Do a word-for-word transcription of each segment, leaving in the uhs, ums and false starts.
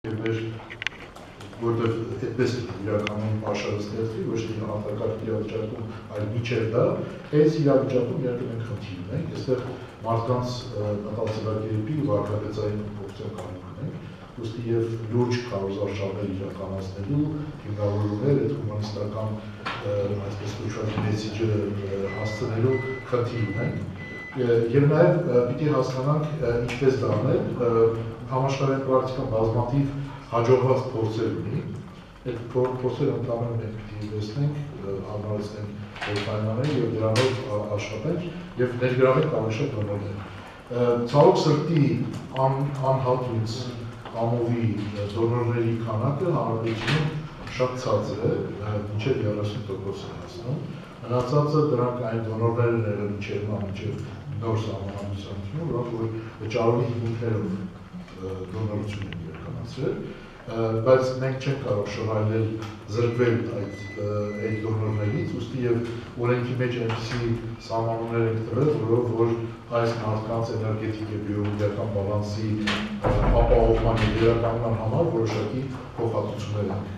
որտեղ այդպես իրականում աշխարհը ստեղծվի, ոչ թե անհատական իրավիճակում, այլ միջև դա, այս իրավիճակում իհարկե մենք խնդիր ունենք, այստեղ մարդկանց մտածելակերպի ու վարքագծային փոփոխության կարիք ունենք, ուստի եւ լուրջ քարոզարշավներ իրականացնելու հիմնավորումներ այդ հումանիստական այսպես կոչված մեսեջը հասցնելու խնդիր ունենք եւ նաեւ պիտի հասկանանք ինչպես դա անել համաշխարհային պրակտիկան բազմաթիվ հաջողված փորձեր ունի, այդ փորձերը ընդհանրապես մենք պիտի տեսնենք, անհրաժեշտենք պայմանները եւ դրանով աշխատենք եւ ներգրավենք ավելի շատ դոնորներ։ Ցավոք սրտի անհատույց ամովի դոնորների քանակը հանրապետությունում շատ ցածր է, մինչև երեսուն տոկոս է հասնում։ Մնացածը դրանք այն դոնորներն են եղել մինչև մինչև նոր սահմանադրությունը, որոնք որ վճարովի հիմունքներով դոնորություն են իրականացրել, բայց մենք չենք կարող շռայլել զրկվել այդ այդ դոնորներից, ուստի եւ օրենքի մեջ այնպիսի սահմանումներ են տրվել, որով որ այս մարդկանց էներգետիկ եւ բիոլոգիական բալանսի ապահովման եւ իրականության համար որոշակի փոխհատուցումներ են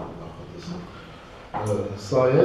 նախատեսել։ Սա է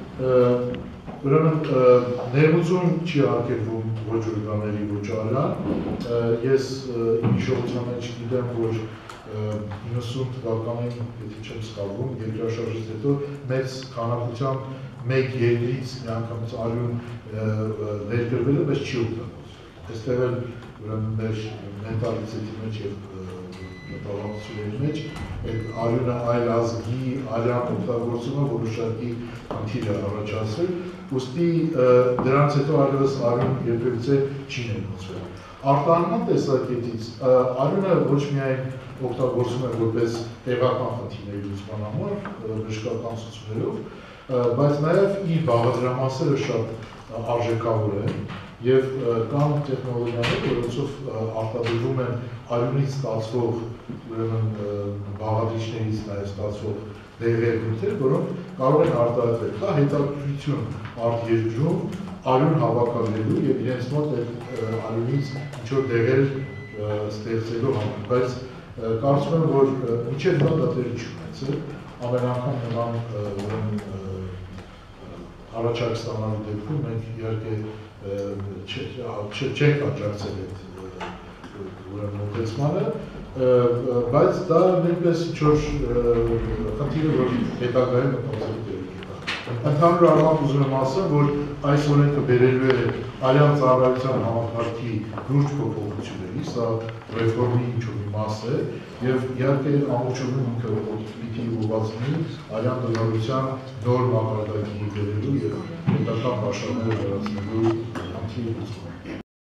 ուրեմն ներմուծում չի արգելվում ոչ օրգանների, ոչ արյան, ես իմ հիշողության մեջ գիտեմ, որ իննսուն թվականին, եթե չեմ սխալվում, երկրաշարժից հետո մեծ քանակությամբ մեկ երկրից միանգամից արյուն ներկրվել է, բայց չի օգտագործվել։ Այստեղ էլ ուրեմն մեր մենտալիտետի մեջ եւ մտավախությունների մեջ այդ արյունը այլ ազգի արյան օգտագործումը որոշակի խնդիր է առաջացրել, ուստի դրանց հետո այլևս արյուն երբևիցե չի ներմուծվել։ Արտահանման տեսակետից արյունը ոչ միայն օգտագործում է որպես տեղական խնդիրների լուծման համար, բժշկական ցուցումներով, բայց նաև իր բաղադրամասերը շատ արժեքավոր են եւ կան տեխնոլոգիաներ, որոնցով արտադրվում են արյունից ստացվող ուրեմն բաղադրիչներից նաև ստացվող դեղեր, նյութեր, որոնք կարող են արտադրվել։ Կա հետաքրքրություն արտերկրում արյուն հավաքագրելու եւ իրենց մոտ այդ արյունից ինչ-որ դեղեր ստեղծելու համար, բայց կարծում եմ, որ մինչև դա դա տեղի չունեցել, ամեն անգամ նման առաջարկ ստանալու դեպքում մենք իհարկե չենք աջակցել այդ մոտեցմանը, բայց դա նույնպես ինչ-որ խնդիր է, որ հետագայում մտածելու տեղի կտա։ Ընդհանուր առմամբ ուզում եմ ասել, որ այս օրենքը բերելու է արյան ծառայության համակարգի լուրջ փոփոխությունների, սա ռեֆորմի ինչ-որ մի մաս է, եւ իհարկե ամբողջովին ինքը պիտի ուղղվածնի արյան տնօրինության նոր մակարդակի բերելու եւ պետական պաշարները վերացնելու խնդիրը լուծումը։